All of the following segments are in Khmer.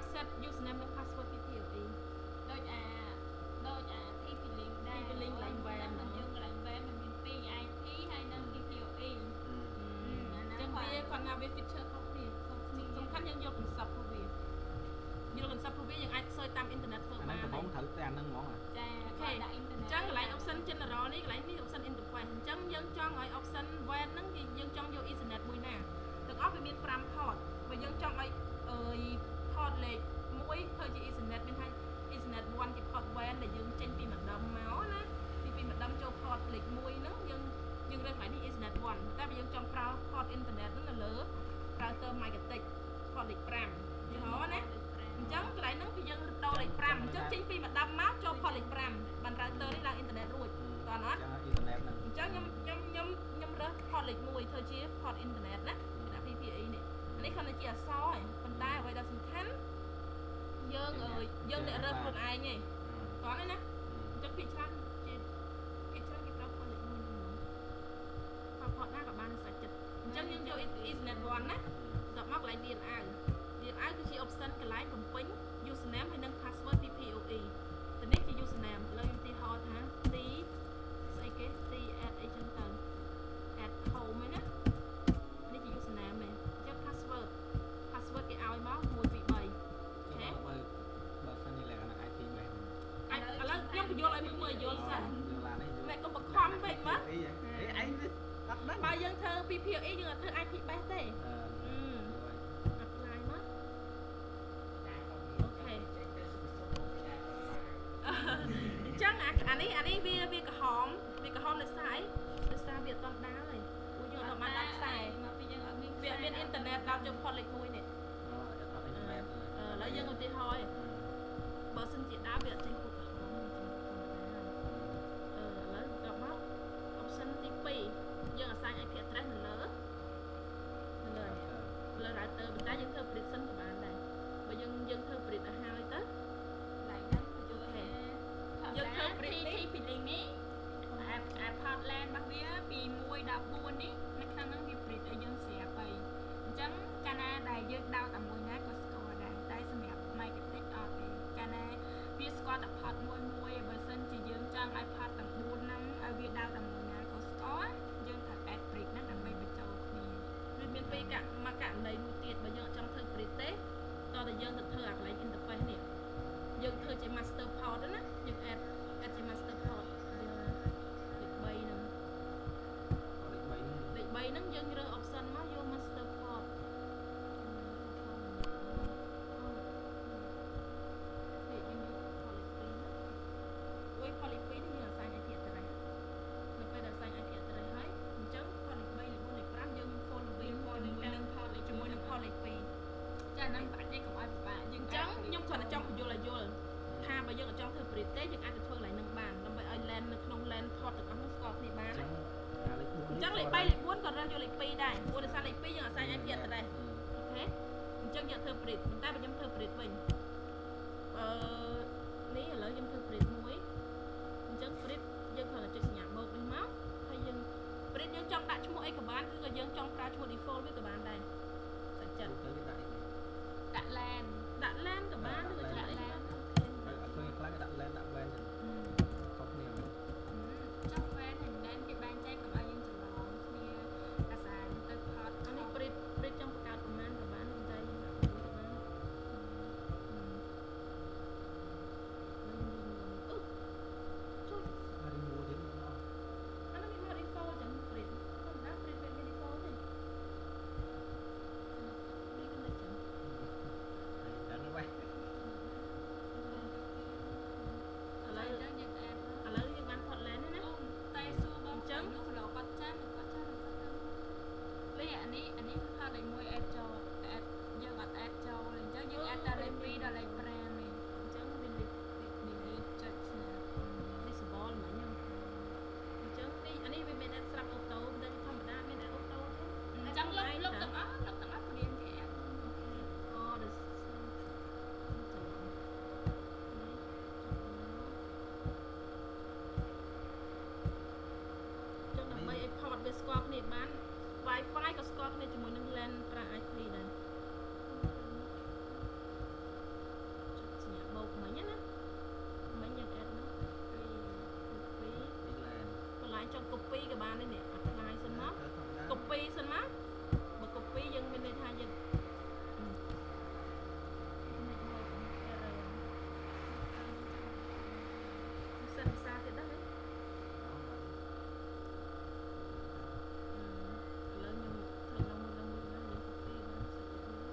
set username និង password PPOE ដូចអា TP link ដែរ TP link ឡើង van ហ្នឹងយើងកន្លែង van มันមាន2 IP ហើយនិង PPOE ចឹងវាគាត់ថាវា feature ខុសគ្នាសំខាន់យើងយក concept របស់វាយក concept របស់វាយើងអាចសើចតាមអ៊ីនធឺណិតធ្វើបានហ្នឹងបងត្រូវតែអាហ្នឹងហ្មងចាគាត់ដាក់អ៊ីនធឺណិតអញ្ចឹងកន្លែង option general នេះកន្លែងនេះ option interface អញ្ចឹងយើងចង់ឲ្យ option van ហ្នឹងយើងចង់យក ethernet មួយណាទាំងអស់វាមាន5 port បើយើងចង់ឲ្យport លេខ1ធ្វើជា ethernet មានថា ethernet 1ជា port van ដែលយើងចេញពី modem មកណាពី modem ចូល port លេខ1ហ្នឹងយើងរើសកន្លែងនេះ ethernet 1តែបើយើងចង់ប្រើ port internet ហ្នឹងនៅលើ router MyGTech port លេខ5យល់ហ៎ណាអញ្ចឹងកន្លែងហ្នឹងគឺយើងដូរលេខ5អញ្ចឹងចេញពី modem មកចូល port លេខ5បាន router នេះឡើង internet រួចតោះណាអញ្ចឹងខ្ញុំរើស port លេខ1ធ្វើជា port internet ណាគេដាក់ PPE នេះអានេះគ្រាន់តែជាអក្សរឯងប៉ុន្តែអ្វីដែលសំខាន់យើងអ្នករើសខ្លួនឯងទេតោះណាអញ្ចឹងភាគច្រើនគេប្រើ port លេខ1ហ្នឹងមក port ណាក៏បានសាច់ចិត្តអញ្ចឹងយើងយក Ethernet 1ណាដល់មកកន្លែង DNS គឺជា option កន្លែងបំពេញ username ហើយនិង password PPOE ទៅនេះជា username ឥឡូវឧទាហរណ៍ថា t ស្អីគេ t add អីចឹងទៅ add home ហ្នឹងណានេះជា username ឯងយក password គេឲ្យមក1 2 3អូខេបើសិនជាលក្ខណៈ IP មែនឥឡូវខ្ញុំបញ្យល់ឲ្យមើលយល់សិនមែនកុំបង្ខំពេកមើលអីឯងអត់ដឹងបើយើងធ្វើ PPOE យើងអត់ធ្វើ IP base ទេapply មកអូខេអញ្ចឹងអានេះវាក្រហមដោយសារអីដោយសារវាអត់ដល់ហើយពួកយើងអត់បានដល់ខ្សែមកពីយើងអត់មានវាមានអ៊ីនធឺណិតដល់យក port លេខ1នេះអត់អ៊ីនធឺណិតឥឡូវយើងឧទាហរណ៍បើសិនជាដើរវាអត់ចេញពូតក្រហមចេញធម្មតាឥឡូវដល់មក option ទី2យើង assign IP address នៅលើ router ប៉ុន្តែយើងធ្វើ print សិនក៏បានដែរបើយើងធ្វើ print ឲ្យហើយទៅឡើងហ្នឹងអូខេយើងធ្វើ print នេះ TP link នេះអា port LAN របស់វាពី1ដល់4នេះនៅក្នុងហ្នឹងវា print ឲ្យយើងស្រាប់ហើយអញ្ចឹងកាលណាដែលយើងដោតតែមួយណាក៏ស្គាល់ដែរតែសម្រាប់ MyGTech អត់ទេកាលណាវាស្គាល់តែ port មួយបើសិនជាយើងចង់ឲ្យ port ទាំង4ហ្នឹងឲ្យវាដោតតែមួយណាក៏ស្គាល់យើងត្រូវ add print ហ្នឹងដើម្បីបញ្ចូលគ្នាវាមានពីរមកករណីមួយទៀតបើយើងអត់ចង់ធ្វើ print ទេតោះតែយើងទៅធ្វើអាកន្លែង interface នេះយើងធ្វើជា master port ណាយើង add ជា master port យើងលេខ3ហ្នឹងយើងរើស option មកយក master port អុយ poly 2នេះយើង assign IP address នៅពេលដែល assign IP address ហើយអញ្ចឹង poly 3លេខ4លេខ5យើង follow ជាមួយនឹង poly 2ចាហ្នឹងបាច់ទេកុំឲ្យពិបាកយើងអញ្ចឹងខ្ញុំគ្រាន់តែចង់បញ្យល់ឲ្យយល់ថាបើយើងអត់ចង់ធ្វើ print ទេយើងអាចទៅធ្វើកន្លែងហ្នឹងបានដើម្បីឲ្យ LAN នៅក្នុង LAN port ទាំងអស់នោះស្គាល់គ្នាបានណាអញ្ចឹងលេខ3លេខ4ក៏រើសយកលេខ2ដែរព្រោះដោយសារលេខ2យើង assign IP address អូខេអញ្ចឹងយើងធ្វើ print ប៉ុន្តែបើខ្ញុំធ្វើ print វិញនេះឥឡូវខ្ញុំធ្វើ print មួយអញ្ចឹង print យើងគ្រាន់តែចុចសញ្ញាបូកនេះមកហើយយើង print យើងចង់ដាក់ឈ្មោះអីក៏បានឬក៏យើងចង់ប្រើឈ្មោះ default វាក៏បានដែរសាច់ចិត្តទៅវាដាក់ LAN ក៏បានឬក៏ដាក់ LAN អូខេអត់ឃើញខ្លាំងដាក់ LAN ដាក់ WAN ខុសគ្នាមែនចុះ WAN ហើយ LAN គេបែងចែកកុំឲ្យយើងច្រឡំគ្នាអាសាទៅ port អានេះ print ចង់បង្កើតប្រមាណក៏បានតែយើងដាក់មួយក៏បានចុះអា remove ទៀតមកអស់អានេះមាន default ចឹង print ធម្មតា print វាមាន default ទេ copy ក៏បានដែរនេះ apply សិនមក copy សិនមកបើ copy យើងមានន័យថាយើងសិនភាសាទៀតដែរឥឡូវខ្ញុំធ្វើឡើងមួយណាយើង copy បានសិតទៀតនេះ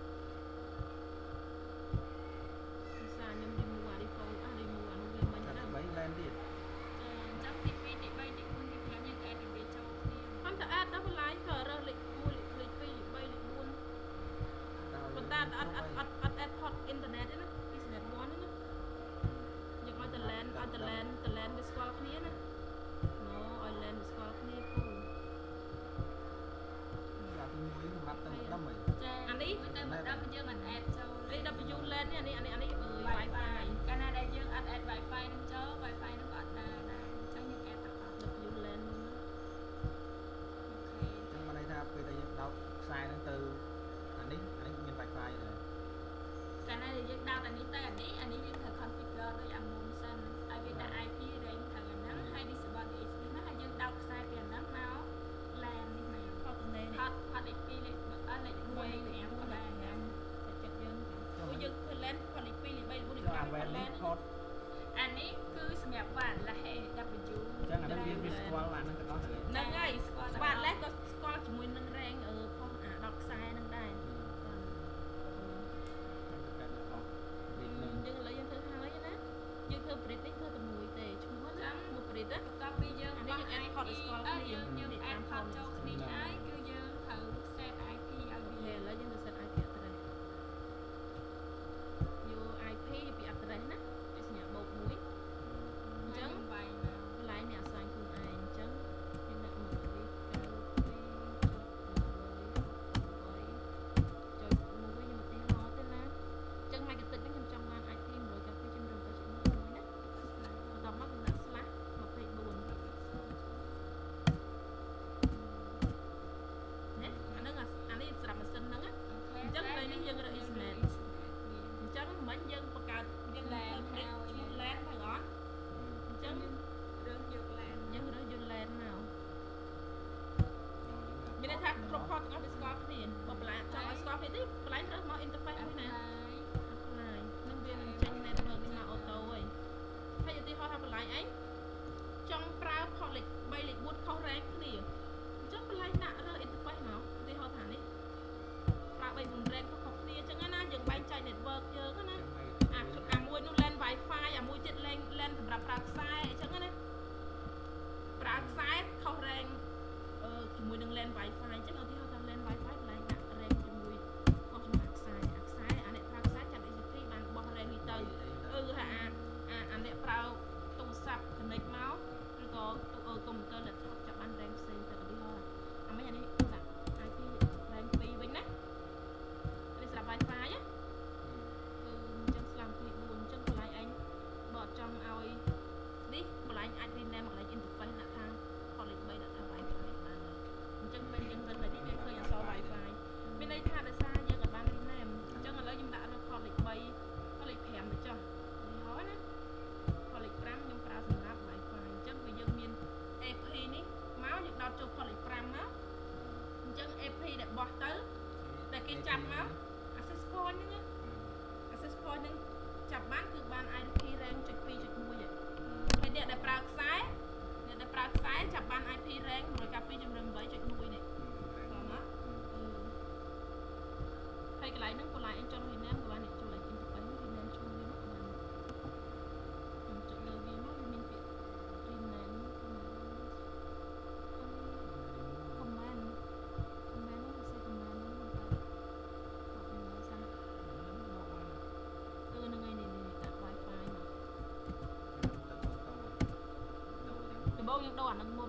ភាសាខ្ញុំ remove អា default remove អានោះវាមិនដែរ3 line ទៀតចាប់ទី2ទី3ទី4ទី5យើងអាចវាចូលគ្នាអត់ទៅ add ដល់បន្លាយក៏រើសលេខ1លេខ2លេខ3លេខ4ប៉ុន្តែអត់ add port internet ទេណា internet 1ទេណាយើងឲ្យតែ LAN វាស្គាល់គ្នាណា no ឲ្យ LAN វាស្គាល់គ្នាពូអាទី1សម្រាប់ទៅម្ដុំហីចាអានេះទៅម្ដុំយើងមិន add ចូលនេះ WLAN នេះអានេះWi-Fi កាលណាដែលយើងអត់ add Wi-Fi នឹងចូល Wi-Fi នឹងអត់ដែរអញ្ចឹងយើង add ទៅអត់ WLAN មុនណាអូខេអញ្ចឹងបានន័យថាពេលដែលយើងដោតខ្សែហ្នឹងទៅអានេះមាន Wi-Fi ដែរកាលណាដែលយើងដោតអានេះទៅអានេះយើងត្រូវ configure ដូចអាមុនសិនឲ្យវាដាក់ IP range ត្រូវអាហ្នឹងហើយ disable DHCP ហ្នឹងហើយយើងដោតខ្សែពីអាហ្នឹងមក LAN នេះមកហត់ទំនេរនេះហត់លេខ2លេខលេខ1លេខ5ក៏បានចាចិត្តយើងចាពួកយើងធ្វើ LAN ផតលេខ2លេខ3លេខ4លេខ5 LAN ផតអានេះគឺសម្រាប់ wireless W អញ្ចឹងអានេះវាស្គាល់អាហ្នឹងទាំងអស់ហ្នឹងហើយ wireless ក៏ស្គាល់ជាមួយនឹង range ផុសអា10ខ្សែហ្នឹងដែរយើងឥឡូវយើងធ្វើហើយណាយើងធ្វើ bridge នេះធ្វើតែមួយទេឈ្មោះណាឈ្មោះ bridge ណាបន្ទាប់ពីយើងអានេះយើង add port ឲ្យស្គាល់គ្នាយើង add port ចូលគ្នាហើយគឺយើងត្រូវ set IP ឲ្យវាឥឡូវយើងទៅ set IP address យក IP ពី address ណាវាសញ្ញាបូក1អញ្ចឹងវាយមកកន្លែងនេះ assign ខ្លួនឯងអញ្ចឹងយើងដាក់192.168.1.1វិញឧទាហរណ៍ទៅណាអញ្ចឹង MyConfig នេះខ្ញុំចង់បាន IP 192.168.1.1ណាបន្ទាប់មកខ្ញុំដាក់ slash 24អានេះសម្រាប់ម៉ាស៊ីនហ្នឹងណាអញ្ចឹងពេលនេះយើងរើស internet អញ្ចឹងមិញយើងបង្កើតយើង LAN ឈ្មោះ LAN ហ្នឹងអត់អញ្ចឹងរើសយក LAN យើងរើសយក LAN មកមានន័យថាគ្រប់ port ទាំងអស់វាស្គាល់គ្នាបើបន្លាយចង់ឲ្យស្គាល់គ្នាទេបន្លាយរើសមក interface មួយណាapply នឹងវានឹងចេញ network នេះមក auto ហើយឧទាហរណ៍ថាបន្លាយអីចង់ប្រើ port លេខ3លេខ4ខុស range គ្នាអញ្ចឹងបន្លាយដាក់រើស interface មកឧទាហរណ៍ថានេះប្រើ3 4 range ខុសគ្នាអញ្ចឹងណាយើងបែងចែក network យើងណាអាមួយនោះ LAN Wi-Fi អាមួយទៀត LAN សម្រាប់ប្រើខ្សែអញ្ចឹងណាប្រើខ្សែខុស range ជាមួយនឹង LAN Wi-Fi អញ្ចឹងឧទាហរណ៍ថា LAN Wi-Fi បន្លែងដាក់ range ជាមួយខុសជាមួយខ្សែអាអ្នកប្រើខ្សែចាត់ DHCP បានបោះ range នេះទៅហើយអាអ្នកប្រើទូរស័ព្ទ connect មកឬក៏កុំព្យូទ័រ laptop ចាប់បាន range ផ្សេងទៅឧទាហរណ៍អាមិញអានេះដាក់ IP range 2វិញណានេះសម្រាប់ Wi-Fi ណាអញ្ចឹងស្លាប់24អញ្ចឹងបន្លែងឯងបើអត់ចង់ឲ្យនេះបន្លែងអាច rename កន្លែង interface ដាក់ថា port លេខ3ដាក់ថា Wi-Fi បានហើយអញ្ចឹងពេលយើងរើសលេខនេះវាឃើញអក្សរ Wi-Fi មានន័យថាដោយសារយើងអត់បាន rename អញ្ចឹងឥឡូវខ្ញុំដាក់រើស port លេខ3 port លេខ5ទៅចុះឧទាហរណ៍ណា port លេខ5ខ្ញុំប្រើសម្រាប់ Wi-Fi អញ្ចឹងវាយើងមាន AP នេះមកយើងដោតចូល port លេខ5មកអញ្ចឹង AP ដែលបោះទៅដែលគេចាប់មក access point ហ្នឹងណា access point ហ្នឹងចាប់បានគឺបាន IP range 1.2.1 ហើយអ្នកដែលប្រើខ្សែចាប់បាន IP range 192.168.1 នេះតោះមកហើយកន្លែងហ្នឹងកន្លែងអញចង់ rename ក៏បានអ្នកចូលលេខ interface នេះ rename ឈ្មោះវាមកក៏បានចុចលើវាមកវាមានពាក្យ rename command ហ្នឹងវាសេ command ហ្នឹងទៅអត់មានសិនហ្នឹងហើយនេះដាក់ Wi-Fi មកដំបូងយើងដូរអានឹងមុន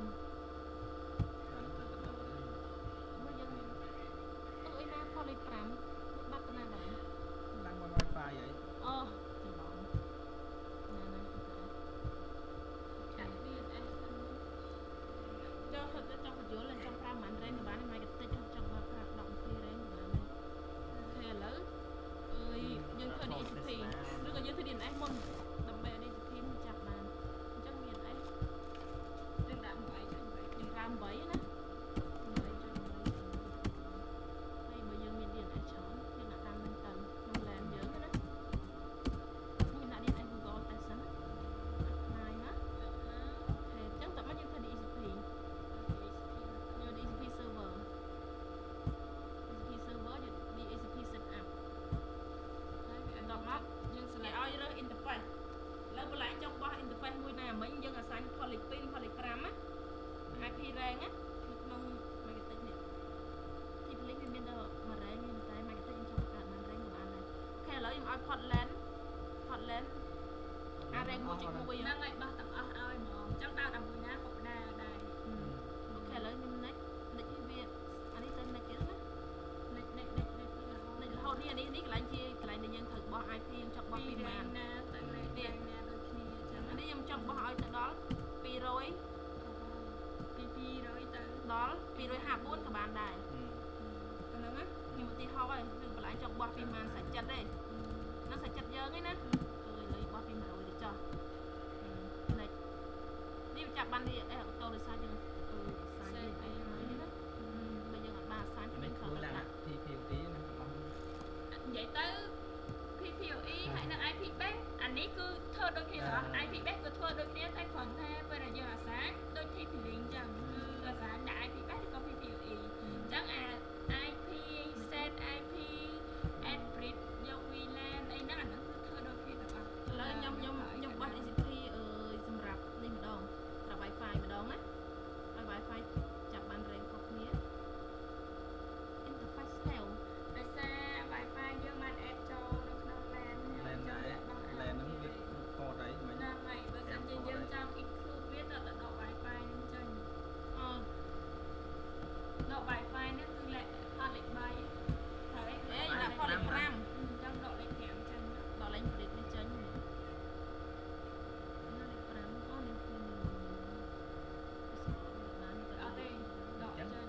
មើលយើងអីណា port លេខ5នេះបាត់ទៅណាដែរឡើង Wi-Fi ហីអូច្រឡំណាដាក់ VNS ចង់បញ្យល់ចង់ប្រើប៉ុន្មាន range ក៏បានដែរ MyConfig ចង់ប្រើ10 20 range ក៏បានដែរអូខេឥឡូវយើងធ្វើ DHCP ឬក៏យើងធ្វើ DNS មុនដើម្បីឲ្យ DHCP នឹងចាប់បានអញ្ចឹង DNS យើងដាក់ rèn mua chụp mua năng lại bao tặng ai mà chắc đào tặng mùi ná hộp đà ở đây ok lấy mình next next cái việc anh ấy tên next á next hôn đi anh ấy cái anh chia cái này dân thử bỏ IP dân chọn bỏ phim màn nè anh ấy dân chọn bỏ hỏi từ đó pi rồi đó pi rồi hạ buôn các bạn đài còn nữa á nhưng mà tí thôi đừng lại chọn bỏ phim màn sạch chặt đây nó sạch chặt dơ ấy nè lấy bỏ phim rồi để cho này đi chặt ban đi ô tô để sai chừng sai gì ai nói nữa bây giờ bà sai thì mình khởi lại thì phiêu tí nè vậy tới PPOE hay là IP Bank anh ấy cứ thơ đôi khi là IP Bank cứ thơ đôi khi tay còn thế bây giờ là sáng đôi khi thì liền chẳng cứ là sáng đã IP Bank thì có PPOE chẳng IP set IP Adbridge dâu VLAN ấy nó ảnh nó cứ thơ đôi khi là แล้วยมบอส ACP สำหรับนี่มาดองสำหรับ Wi-Fi มาดองนะ Wi-Fi จับบันเรงครบเนี้ย interface แถวแต่แซ่ Wi-Fi เยอะมันแอดจอในขนมแลนนั้นviệc co đấy mà นั่นไงเบอร์เซ็นต์เยอะจัง include วิธีต่อ Wi-Fi นั่นจังดอก Wi-Fi นั่นคือแหละพอเล็กใบถ่ายได้พอเล็กรามจังดอกเล็กแข็งจังดอกเล็กผลิตในจังนี่น่าเล็กรามอ๋อนี่คือเอาไปดอกจังเลย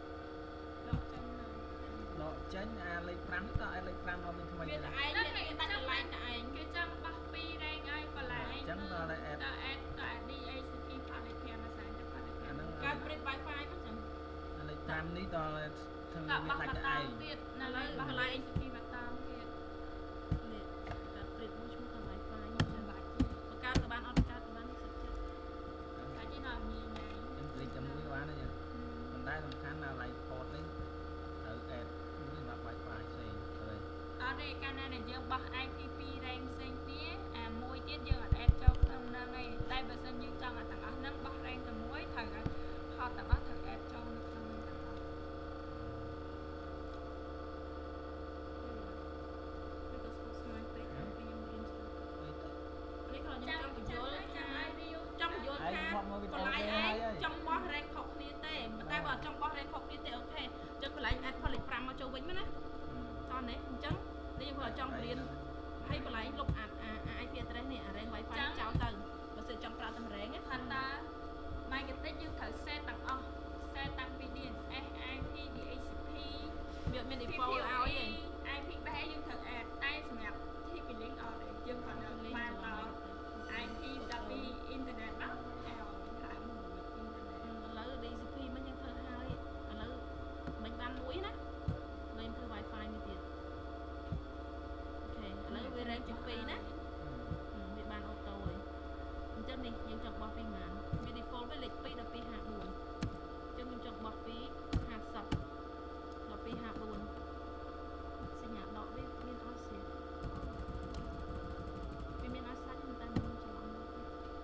ดอกจังเล็กพรำก็เล็กพรำเราเป็นทำไม Việt ai Việt taจะไลน์กับไอ้ cái chân bắp pi đây ngay còn lại จังก็เลยแอด ta add đi ACP พอเล็กแข็งมาใส่จะพอเล็กแข็งการผลิต Wi-Fi มั้งจังเล็กพรำนี้ต่อทางกับเวีบัยกดมาจะตาไอมเวียดนั่นเลยบักไล ACP มาตามเวียดเนี่ยการผลิตมุ่งชั่วกับ Wi-Fi จังบาทประกาศกับบ้านออดการกับบ้านที่สุดจัง phải chỉ nói nhiều ngày เป็นผลิตจะมุ้ยว้านะจ๊ะมันได้สำคัญอะไรพอดเลยแอดมุ้ยแบบไวไฟเซ็งเลย ở đây cái này là dương bật IPP rank xanh tía môi tiết dương ở add cho không năng này đây bây giờ dương trong là tặng ở nâng bật rank từ mối thằng họ tặng ở thằng add cho được không còn lại ai trong bó rank học kia tê mà ta vào trong bó rank học kia tê ok chứ còn lại add collect pram mà châu vĩnh nữa cho này chứ đây vừa trong liền hay còn lại lục IP address này rank wifi chào từ và sự trong pram tầm rank á thành ta mai cái tết dương thử xe tặng xe tăng VDN IP DHCP việc mình default out vậy IP bé dương thử tay snap thì bị link ở đây dương còn được qua tàu IP W internet bắt lại một internet lấy DHCP mới nhân thơ hai lấy mình ban mũi đó lên thơ wifi như tiền ok lấy về rank chụp phí đó bị ban ô tô rồi chân đi nhưng chọn bỏ phí mà vì default với lịch phí là phí hạ buồn chân mình chọn bỏ phí hạ sập là phí hạ buồn xin nhà đọ với miền áo xịt vì miền áo xanh người ta mình chỉ làm được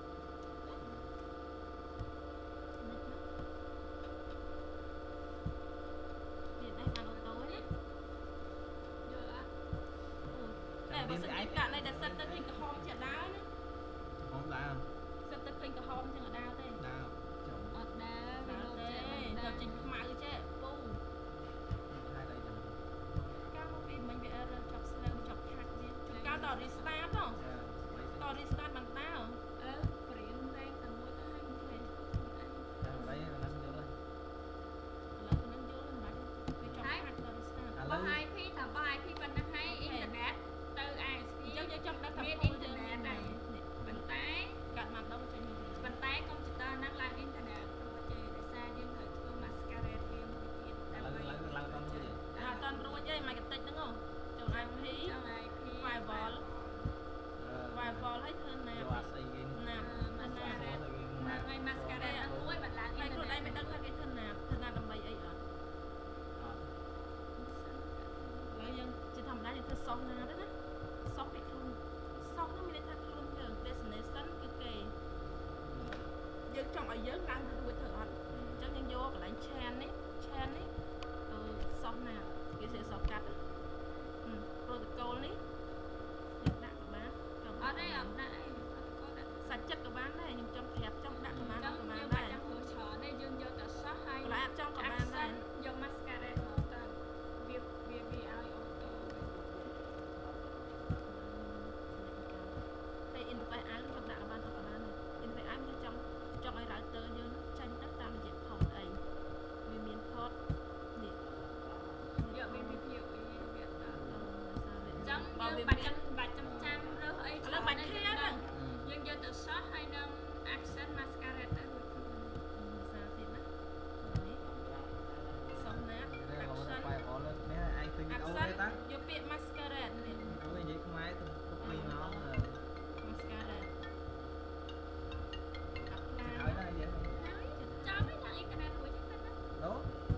Việt đây ban ô tô ấy để mà xin cả này đặt sân tới hình cái hôm chợ đá nữa không đào sân tới hình cái hôm chẳng ở đào thế đào ở đá rồi trình mạo chứ bu hai đây chẳng cao vì mình bị chọc slow chọc hack gì chúng cao tỏ restart không tỏ restart bằng tao Priến rank tầm mỗi tới 20 đấy là nó vô lên lấy cái nâng vô lên mà vì chọc hack tỏ restart bao IP thằng bao IP bên nó hay internet từ ISP chứ trong đó thằng internet này bàn tay cạn mặt đâu cho nhiều bàn tay computer năng làm internet rồi chơi để xa dương thời phương masquerade game một tiền lần con gì toàn rồi chơi mày cái tích đúng không trong IP firewall firewall hết hơn nè nè ngày masquerade ăn muối bạn làm hay rồi đây mày đăng cái thân nào đồng bày ấy ở lấy dân chỉ thầm đá những thứ song nào đó song bị luôn song nó mới thật luôn nhờ destination cái kề dân trong ở dưới đang đuổi thở hận cho nhân vô cái lại chen ấy song nào cái sẽ song cắt protocol ấy đặt các bạn ở đây ở đây បាច់ចាំរើសអីច្រើនបាច់ឃ្លៀនយើងយកទៅសោះហើយនឹង accent mascara ទៅរួចខ្លួនសារទៀតណានេះសំណាក់ action បាយរលើនេះឯងឃើញវីដេអូទេតាយកពាក្យ mascara នេះអូយនិយាយខ្មែរទៅទុក2ម៉ោង mascara ហើយណាយើងចាំឲ្យឡើងអ៊ីនធឺណិតមួយចឹងទៅណាឡូ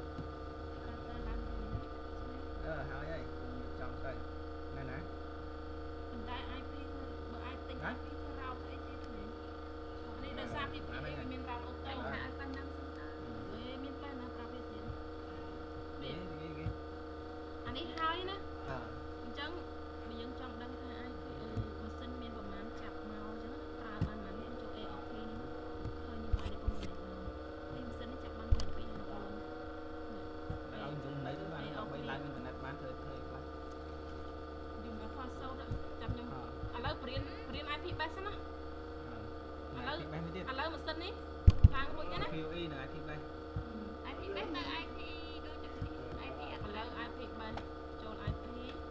ហើយចំទៅណែណាប៉ុន្តែ IP បើអាចទិញ IP ធ្វើរោបអីទៀតនេះដោយសារពីវាមានរោបអូតូហើយឲ្យប៉ុណ្ណឹងសិនតាមានតែណាប្រាប់វាទៀតគេអានេះហើយណាអញ្ចឹងបើយើងចង់ដឹងថា IP ម៉ាស៊ីនមានប្រមាណចាប់មកអញ្ចឹងប្រើបានណានេះចូល AOP នេះឃើញនេះបាយនេះប្រហែលនេះម៉ាស៊ីននេះចាប់បាន25000 ឲ្យយំន័យទៅបានដើម្បីឡើងអ៊ីនធឺណិតបានធ្វើខ្លះយំដល់ផាសូតចាំខ្ញុំឥឡូវបរៀន IP base ណាឥឡូវម៉ាស៊ីននេះឡើងរួចហើយណា POE និង IP base IP base នៅ IP ដូចតែគ្នា IP ឥឡូវ IP base ចូល IP ហើយមក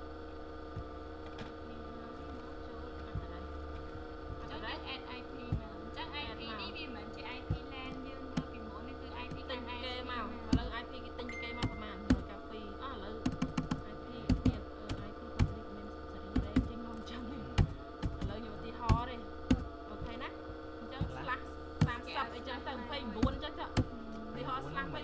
ចូលអត់ដែរចឹងយើង add IP មកអញ្ចឹង IP នេះវាមិនមែនជា IP LAN យើងមើលពីមុននេះគឺ IP ទិញពីគេមកឥឡូវ IP គេទិញពីគេមកប្រហែល192ឥឡូវ IP ទៀតIP public មានសេរីរ៉េចេញមកចឹងនេះឥឡូវខ្ញុំឧទាហរណ៍ទេអូខេណាអញ្ចឹង /30 អីចឹងទៅ29ចឹងទៅឧទាហរណ៍ /29 អា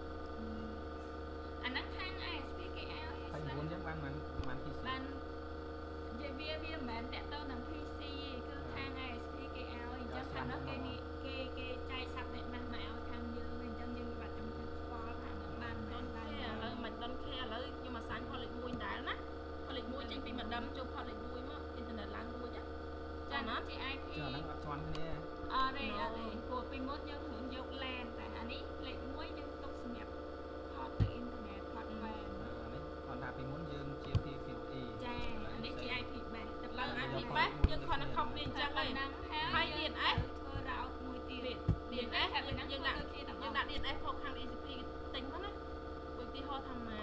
ហ្នឹងខាង ISP គេឲ្យ 29ចឹងបានPC បាននិយាយវាមិនមែនតាក់ទងនឹង PC ទេគឺខាង ISP គេឲ្យអញ្ចឹងខាងនោះគេចែកសាប់អ្នកណាស់មកឲ្យខាងយើងអញ្ចឹងយើងបាត់ចំទៅស្គាល់ថានឹងបានដល់ឥឡូវមិនដល់ឥឡូវខ្ញុំអាសាញ់ផលលេខ1ដែរណាផលលេខ1ចេញពីម្ដុំចូលផលលេខ1មកអ៊ីនធឺណិតឡើងរួចចាណាជា IP ចាហ្នឹងអត់ស្គាល់គ្នាអត់ទេព្រោះពីមុនយើងរឿងយក LAN តែអានេះលេខ1យើងទុកសម្រាប់ផតទៅអ៊ីនធឺណិតផត WAN អានេះគាត់ថាពីមុនយើងជា POE ចាអានេះជា IP base តែឡើង IP base យើងគ្រាន់តែ copy អញ្ចឹងហើយហើយ DNS ធ្វើ route មួយទៀត DNS យើងដាក់ DNS ផុសខាង ECP ទិញមកណាឧទាហរណ៍ថាប្រហែល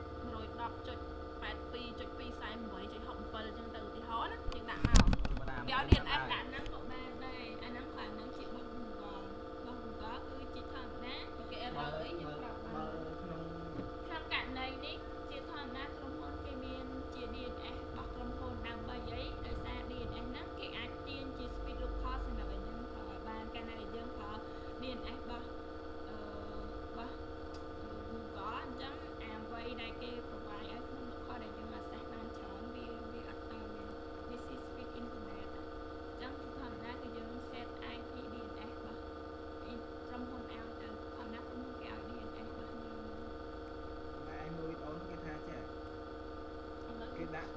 110.82.248.67 ចឹងទៅឧទាហរណ៍ណាយើងដាក់មកគេឲ្យ DNS ដាក់ហ្នឹងក៏បានដែរអាហ្នឹងបើហ្នឹងជាបុក Google របស់ Google គឺជាធម្មតាគេ error អីយើងប្រាប់បើក្នុងករណីនេះជាធម្មតាក្រុមហ៊ុនគេមានជា DNS របស់ក្រុមហ៊ុនដើម្បីអីដោយសារ DNS ហ្នឹងគេអាចទាញជា speed local សម្រាប់ឲ្យយើងប្រើឲ្យបានកាលណាយើងប្រើ DNS របស់Google អញ្ចឹងអ្វីដែលគេ provide ឲ្យក្នុង local ដែលយើង access បានច្រើនវាអត់ទៅមាន this is speed internet អញ្ចឹងធម្មតាគឺយើង set IP DNS របស់ក្រុមហ៊ុនឲ្យទៅធម្មតាក្រុមហ៊ុនគេឲ្យ DNS របស់យើងតែឯងមើលវីដេអូនោះគេថាចេះគេដាក់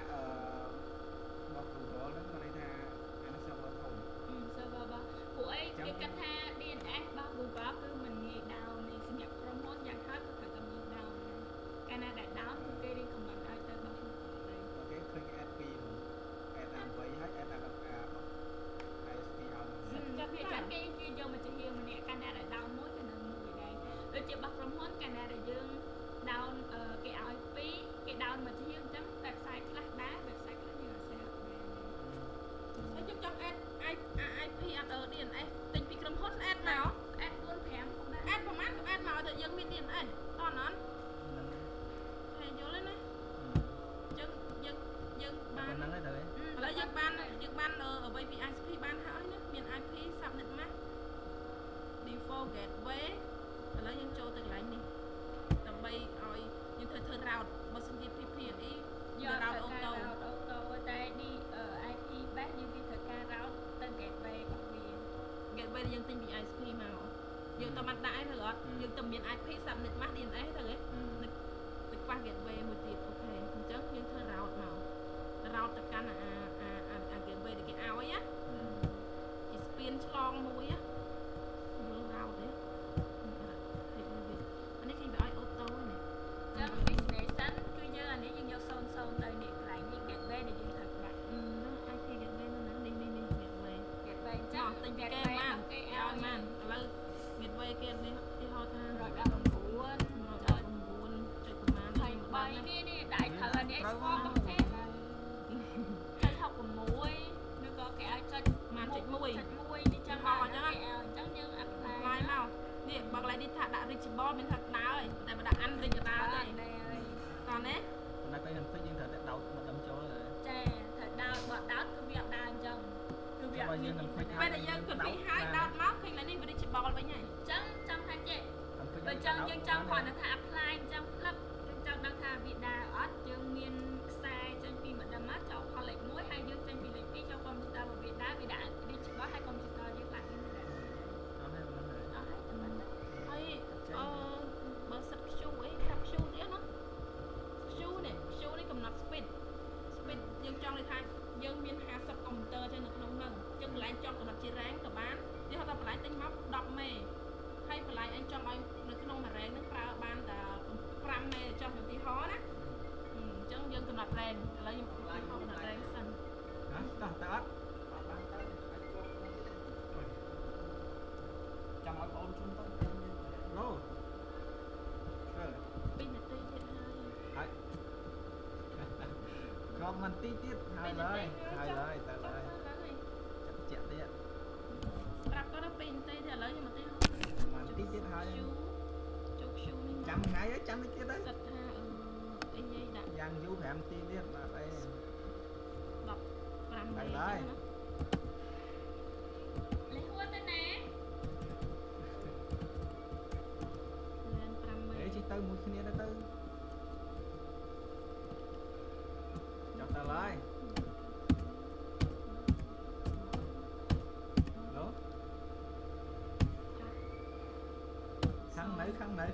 របស់ Google ហ្នឹងមកន័យថាអានោះ server ធំ server របស់ពួកអីគេគិតថា DNS របស់ Google គឺមិនងាយ down ទេសម្រាប់ក្រុមហ៊ុនយ៉ាងហោចក៏ត្រូវតែមាន down ដែរកាលណាដែល down គឺគេ recommend ឲ្យទៅរបស់ Google ដែរគេឃើញគេ add 2ហ្នឹង add 8ហើយ add របស់ ISP ឲ្យចាប់ពីចឹងគេយកមកជាហៀងម្នាក់កាលណាដែល down មួយក៏នៅមួយដែរដូចជារបស់ក្រុមហ៊ុនកាលណាដែលយើង down គេឲ្យ2គេ down មកជាហៀងអញ្ចឹង website ខ្លះដែរ website ខ្លះយើង access អត់បានហើយយើងចង់ add IP DNS ទិញពីក្រុមហ៊ុន add មក add 4 5ផងដែរ add ប្រហែលក៏ add មកទៅយើងមាន DNS តោះណាហើយយល់ទេណាយើងបានហ្នឹងហើយទៅឥឡូវយើងបានអ្វីពី ISP បានហើយណាមាន IP subnet mask default gateway ឥឡូវយើងចូលទៅកន្លែងនេះដើម្បីឲ្យយើងធ្វើ route បើសិនជា PPE យក route auto តែនេះ IP base យើងវាត្រូវការ route ទៅ gateway របស់វា gateway យើងទិញពី ISP មកយើងទៅបានដាក់ឯងឬអត់យើងទៅមាន IP subnet mask DNS ទៅហ៎ទៅខ្វះ gateway មួយទៀតអូខេអញ្ចឹងយើងធ្វើ route មក route ទៅកាន់អា gateway ដែលគេឲ្យណាគេស្ពានឆ្លងមួយណាយល់ route ទេអានេះគេវាឲ្យ auto ហ្នឹងចឹង destination គឺយើងអានេះយើងយក00ទៅនេះកន្លែងនេះ gateway ដែលយើងត្រូវដាក់ IP gateway នៅណានេះ gateway អញ្ចឹងទិញពីគេបានគេឲ្យបានឥឡូវ gateway គេនេះគេហៅថា 119.9 ចុចប្រមាណ 23នេះដាក់ឲ្យត្រូវអានេះស្គាល់របស់គេ vegetable មានថាដើរតែបើដាក់អានវិញក៏ដើរដែរតោះណាតែពេលខ្ញុំតិចយើងត្រូវតែដោតមកដុំចូលហើយចាត្រូវដោតបើដោតគឺវាអត់ដើរអញ្ចឹងគឺវាអត់មានពេលដែលយើងគិតពីហើយដោតមកឃើញឡើយនេះ vegetable វិញហើយអញ្ចឹងចាំថាចេះបើចង់យើងចង់គ្រាន់តែថា apply អញ្ចឹងផ្លឹកយើងចង់ដឹងថាវាដើរអត់យើងមានខ្សែចេញពីម្ដុំមកចូលផលលេខ1ហើយយើងចេញពីលេខ2ចូលកុំព្យូទ័របើវាដើរវាដាក់ vegetable ហើយកុំព្យូទ័រយើងឡើងនេះដែរអត់ហើយប៉ុណ្ណឹងហើយអត់ហើយតែប៉ុណ្ណឹងហើយបើសិតខ្ជូអីប្រាប់ខ្ជូទៀតណាខ្ជូនេះកំណត់ speed យើងចង់និយាយថាយើងមាន50កុំព្យូទ័រចឹងនៅក្នុងហ្នឹងអញ្ចឹងកន្លែងចង់កំណត់ជា rank ក៏បានទីហៅថាបន្លែទិញមក10មេហើយបន្លែអញចង់ឲ្យនៅក្នុងមួយ rank ហ្នឹងប្រើបានតែ5មេចង់ឧទាហរណ៍ណាអញ្ចឹងយើងកំណត់ rank ឥឡូវខ្ញុំកំណត់ rank សិនហ៎តោះតើអត់បានទៅអាចចូលចង់ឲ្យបងជូនទៅឡូ 2នាទីទៀតហើយក៏មិនទីទៀតហើយឡើយទៅឡើយចាក់ទៀតប្រាប់គាត់ទៅ2នាទីទៀតឥឡូវខ្ញុំមកទីមិនទីទៀតហើយជោគឈូនេះចាំថ្ងៃហើយចាំតិចទៀតទៅសិតថាអីនិយាយដាក់យ៉ាងយូរ5នាទីទៀតបាទអី 15 ទៅឡើយលេហួតទៅណាលឿន5មេអេជិះទៅមួយគ្នាទៅចាប់ទៅឡើយឡូខាងនៅចាំមើល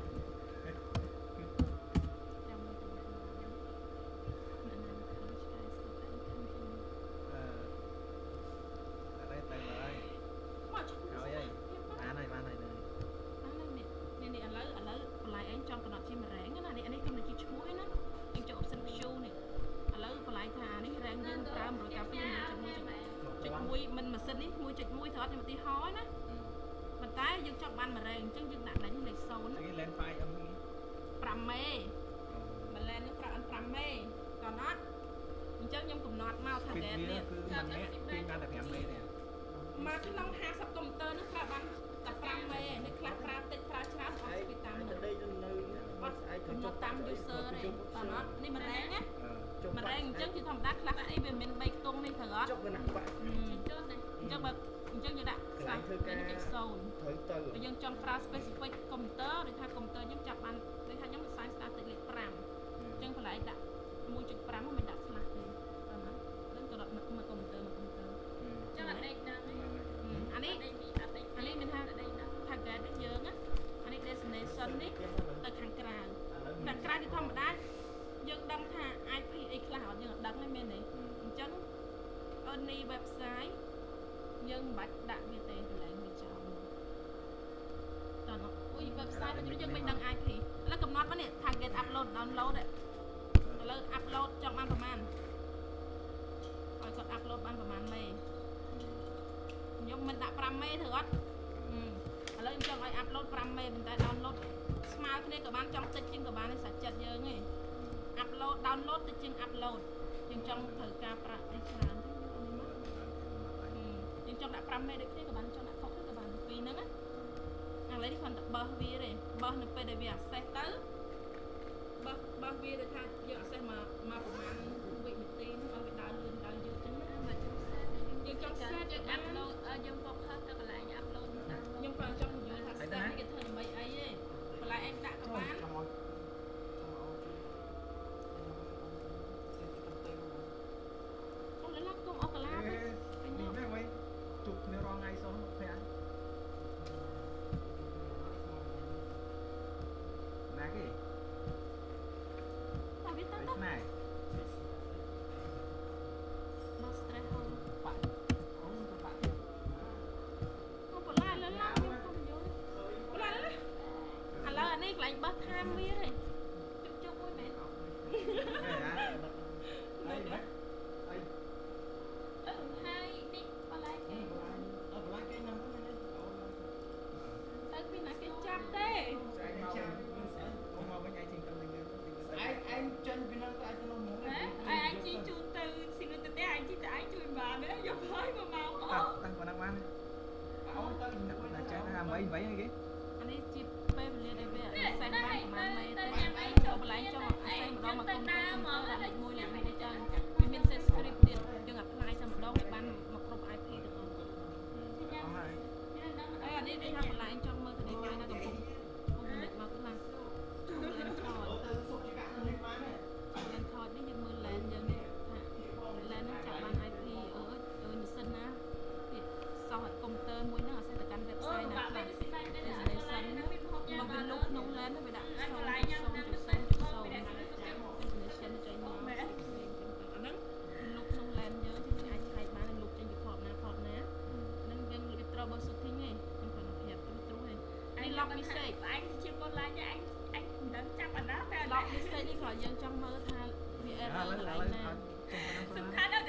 មិនម៉ាស៊ីននេះ 1.1 ត្រូវអត់ខ្ញុំឧទាហរណ៍ណាប៉ុន្តែយើងចង់បាន1រ៉េអញ្ចឹងយើងដាក់លេខនេះលេខ0 គេលែន file អឹមនេះ 5មេម្លែននេះប្រើអត់5មេតោះអត់អញ្ចឹងខ្ញុំកំណត់មក target នេះគឺមិនអ្នកគេបានតែ5មេទេមកក្នុង50កុំព្យូទ័រនោះប្រើបានតែ5មេនៅខ្លះប្រើតិចប្រើច្រើនអត់ស្ពីតាមទៅនៅអត់កំណត់តាម user ទេតោះអត់នេះម្លែងណាម្លែងអញ្ចឹងជាធម្មតាខ្លះអីវាមាន3ខ្ទង់នេះត្រូវអត់ចុះវាណាក់បាក់ជីចុះណាអញ្ចឹងបើអញ្ចឹងយើងដាក់ខ្លះធ្វើការ 0 ត្រូវទៅបើយើងចង់ប្រើ specific កុំព្យូទ័រឬថាកុំព្យូទ័រយើងចាប់បានដូចថាខ្ញុំ assign static លេខ5អញ្ចឹងកន្លែងដាក់ 1.5 មិនដាក់ slash ទេតាមណានឹងក៏ដាក់មកកុំព្យូទ័រចឹងអត់ដេកដល់អានេះមានថា target នេះយើងណាអានេះ destination នេះទៅខាងក្រៅជាធម្មតាយើងដឹងថា IP អីខ្លះអត់យើងអត់ដឹងទេមែនទេអញ្ចឹង only website យើងមិនបាច់ដាក់វាទេកន្លែងវាចោលតោះអុយ website របស់យើងមិនដឹង IP ឥឡូវកំណត់មកនេះ target upload download ឥឡូវ upload ចង់បានប្រហែលឲ្យគាត់ upload បានប្រហែលមេខ្ញុំមិនដាក់5មេធ្វើអត់ឥឡូវខ្ញុំចង់ឲ្យ upload 5មេប៉ុន្តែ download ស្មើគ្នាក៏បានចង់តិចជាងក៏បានសាច់ចិត្តយើងឯង upload download តិចជាង upload យើងចង់ត្រូវការប្រាក់អីច្រើនយើងចង់ដាក់5មេដូចគ្នាក៏បានចង់ដាក់ខុសគ្នាក៏បានពីរហ្នឹងណាឥឡូវនេះគ្រាន់តែបោះវាទេបោះនៅពេលដែលវា access ទៅបោះវាដូចថាយើង access មកប្រហែលវិនាទីហ្នឹងឲ្យវាដើរលឿនដើរយឺតចឹងណាមកចង់ set យើងចង់ set យើង upload យើង focus ទៅកន្លែង upload ខ្ញុំគ្រាន់ចង់និយាយថា set នេះគេធ្វើដើម្បីអីទេកន្លែងឯងដាក់ក៏បានអូឡាគុំអកឡាទេនេះវិញជប់គ្នារងថ្ងៃសោះផ្ទះណាគេមកវាទៅណាមក stress ហូរបាក់អូទៅបាក់អូបលាលើឡើងខ្ញុំខំយល់បលាលើឥឡូវអានេះកន្លែងបោះថាមវាទេជុកមួយមែនអីម៉េចអីហើយនេះបលាគេបលាគេណាស់ហ្នឹងទៅពីណាគេចាប់ទេស្អែកមកមកវិញឯងជិះទៅវិញឯងចេញពីហ្នឹងទៅឯងទៅនោះហ្មងឯងជិះជូនទៅស៊ីលទៅទេឯងជិះតែឯងជួយបានទេយកហើយ1ម៉ោងអត់តែប៉ុណ្ណឹងបានអូនទៅណាចេះថា8អីគេអានេះជាពេលវេលាដែលវាសេះបានប្រហែលមេទេចូលបន្លែងចង់សេះម្ដងមកកុំទៅដាក់លេខ1លេខ2ចឹងវាមាន set script ទៀតយើង apply តែម្ដងឲ្យបានមកគ្រប់ IP ទាំងអស់អានេះដូចថាបន្លែងចង់មើលទៅនេះមួយណាកំពុងនិចមកខ្លះលេនថតនេះយើងមើលលេនយើងនេះថាលេនហ្នឹងចាប់បាន IP និស្សិនណាពាក្យសោះកុំព្យូទ័រមួយហ្នឹងអាសេតទៅកាន់ website ណាខ្លះ destination មកវាលុបក្នុងលេនហ្នឹងវាដាក់0.0.0 destination ចេញមកអាហ្នឹងលុបក្នុងលេនយើងយើងអាចឆ្លៃបានលុបចេញពី port ណាហ្នឹងយើងវា troubleshooting ឯងខ្ញុំគាត់ប្រាប់ទ្រូឯងនេះ log mistake អញជាកូនឡាយអញមិនដឹងចាប់អាណាតែ log mistake នេះក៏យើងចង់មើលថាវា error កន្លែងណាសំខាន់ណាស់